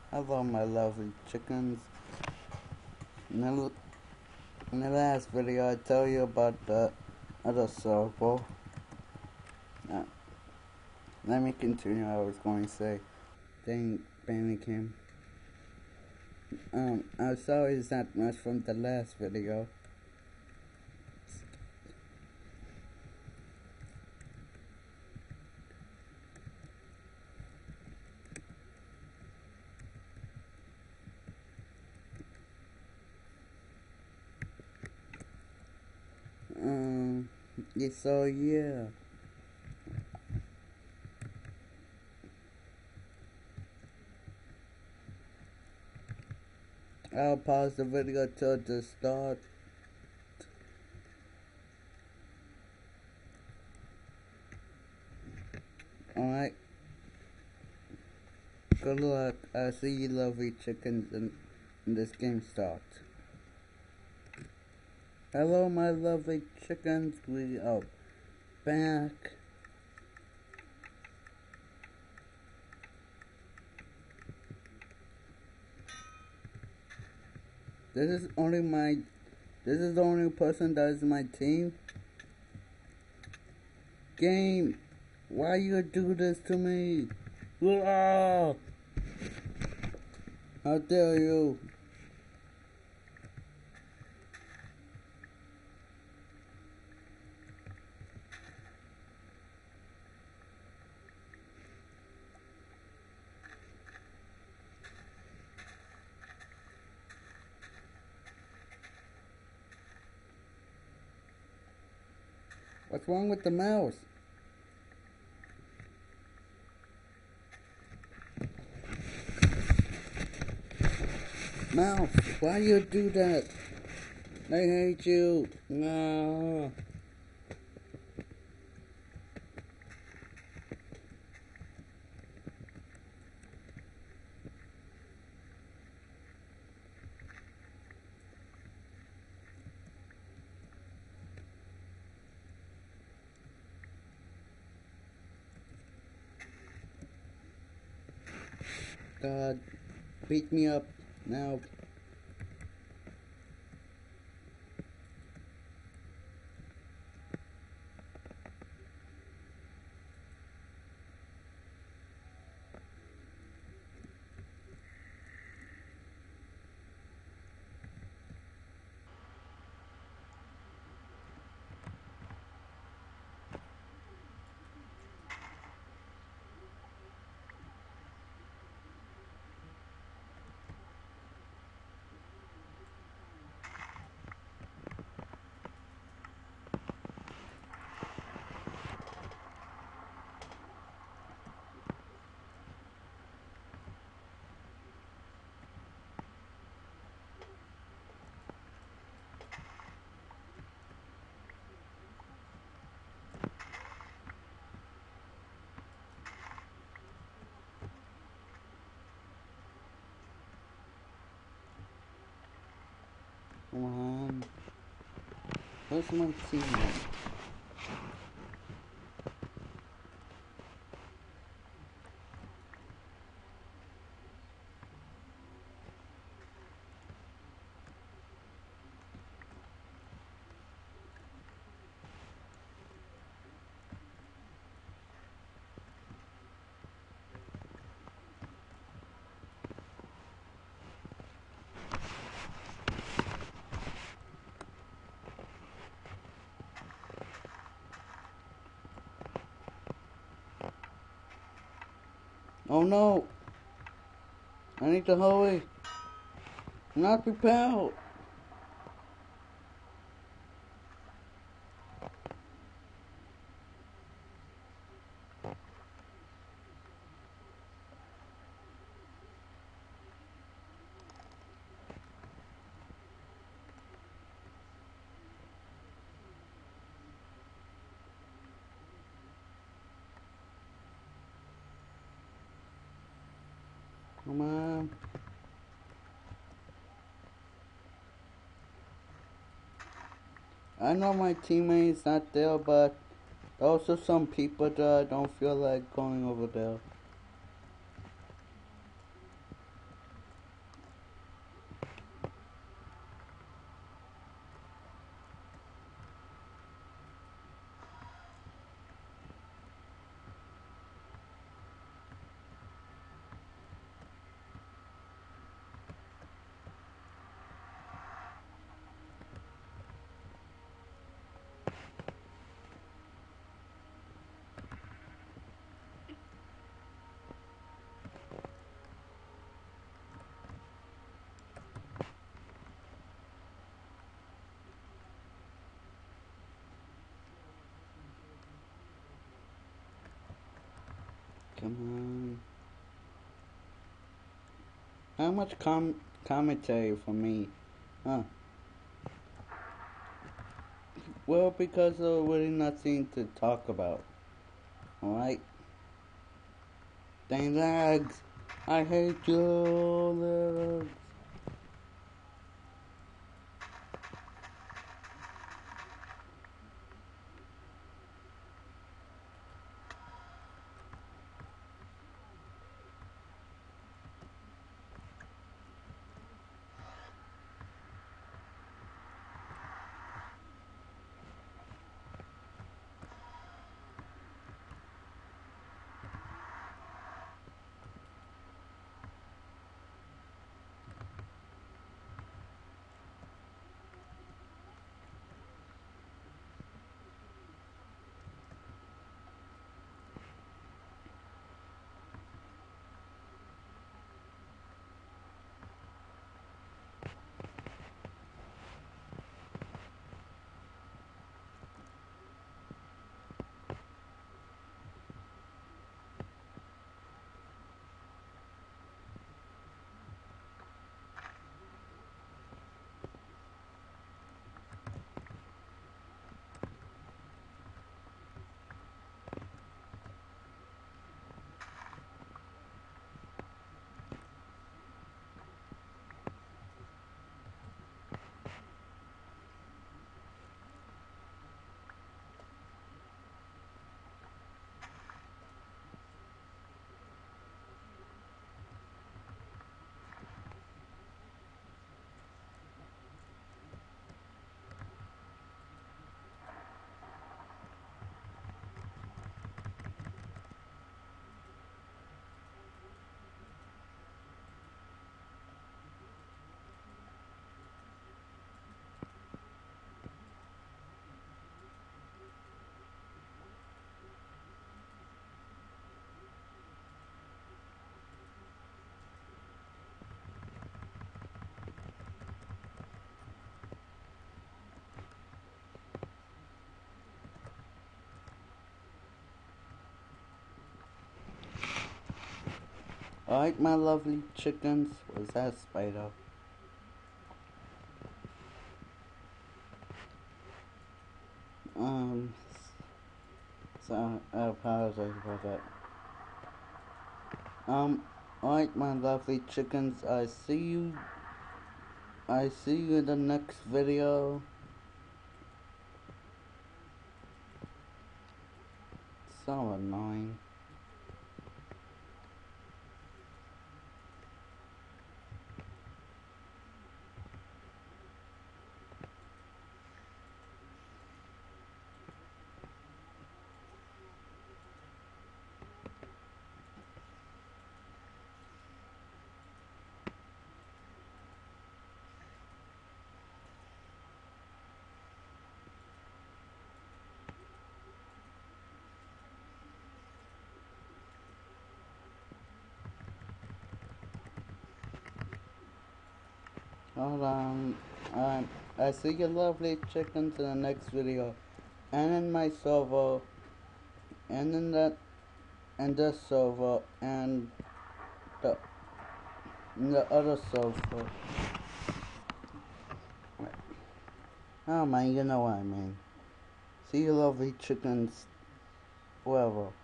Hello, my lovely chickens. In the last video, I tell you about the other circle. Uh, Let me continue. I was going to say, dang, Bandicam. I'm sorry it's not much from the last video. Yeah, so yeah. I'll pause the video till the start. Alright. Good luck. I'll see you lovely chickens in this game starts. Hello, my lovely chickens. We are back. This is the only person that is my team. Game, why you do this to me? Ah! How dare you? What's wrong with the mouse? Mouse, why you do that? I hate you. No. God, beat me up now. Come on. Where's my teammate? Oh no! I need to hurry. I'm not prepared. Come on. I know my teammate's not there, but also some people that I don't feel like going over there. Come on. How much commentary for me? Huh? Well, because there's really nothing to talk about. Alright? Dang lags! I hate you, lags! Alright, my lovely chickens. Was that spider? Um, so I apologize about that. Alright, my lovely chickens. I see you in the next video. So annoying. Hold on. I see your lovely chickens in the next video. And in my server. And in this server. And the, in the other server. Oh man, you know what I mean. See your lovely chickens wherever.